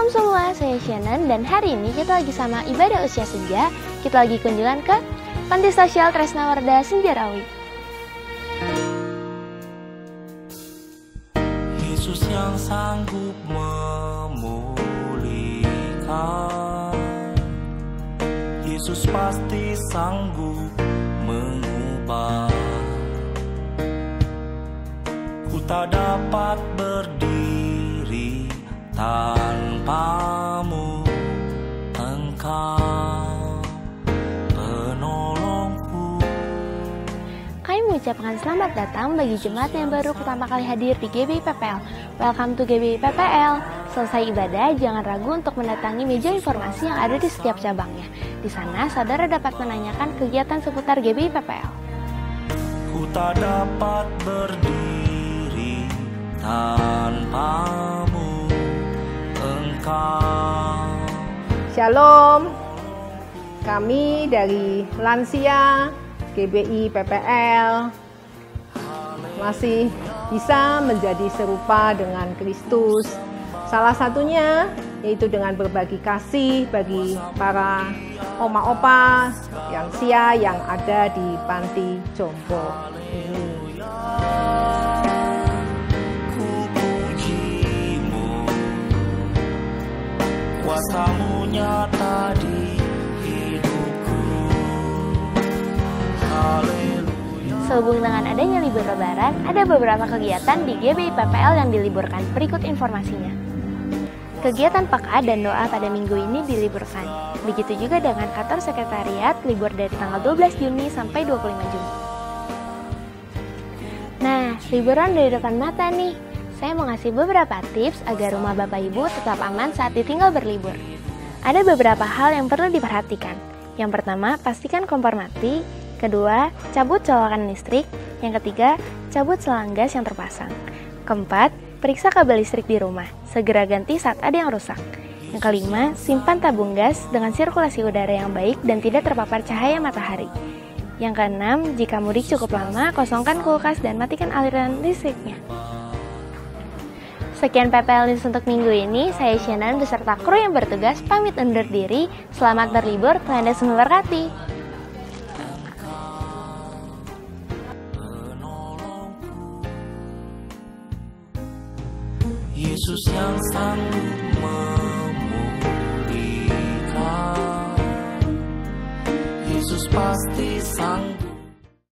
Shalom semua, saya Shannon dan hari ini kita lagi sama ibadah usia senja. Kita lagi kunjungan ke Panti Sosial Tresnawarda Senjarawi. Yesus yang sanggup memulihkan, Yesus pasti sanggup mengubah. Ku tak dapat berdiri tanpamu, Engkau penolongku. Kami mengucapkan selamat datang bagi jemaat yang baru pertama kali hadir di GBI PPL. Welcome to GBI PPL. Selesai ibadah, jangan ragu untuk mendatangi meja informasi yang ada di setiap cabangnya. Di sana, saudara dapat menanyakan kegiatan seputar GBI PPL. Ku tak dapat berdiri tanpamu, Engkau. Shalom, kami dari Lansia GBI PPL masih bisa menjadi serupa dengan Kristus. Salah satunya yaitu dengan berbagi kasih bagi para oma-opa lansia yang ada di Panti Jompo ini. Kuasa-Mu nyata di hidupku. Haleluya. Sehubung dengan adanya libur lebaran, ada beberapa kegiatan di GBI PPL yang diliburkan. Berikut informasinya. Kegiatan PKA dan doa pada minggu ini diliburkan. Begitu juga dengan kantor sekretariat libur dari tanggal 12 Juni sampai 25 Juni. Nah, liburan dari depan mata nih. Saya mau ngasih beberapa tips agar rumah Bapak Ibu tetap aman saat ditinggal berlibur. Ada beberapa hal yang perlu diperhatikan. Yang pertama, pastikan kompor mati. Kedua, cabut colokan listrik. Yang ketiga, cabut selang gas yang terpasang. Keempat, periksa kabel listrik di rumah. Segera ganti saat ada yang rusak. Yang kelima, simpan tabung gas dengan sirkulasi udara yang baik dan tidak terpapar cahaya matahari. Yang keenam, jika mudik cukup lama, kosongkan kulkas dan matikan aliran listriknya. Sekian PPL News untuk minggu ini. Saya Shannon beserta kru yang bertugas pamit undur diri. Selamat berlibur, Tuhan Yesus memberkati. Yesus yang sanggup memulihkan, Yesus pasti sanggup.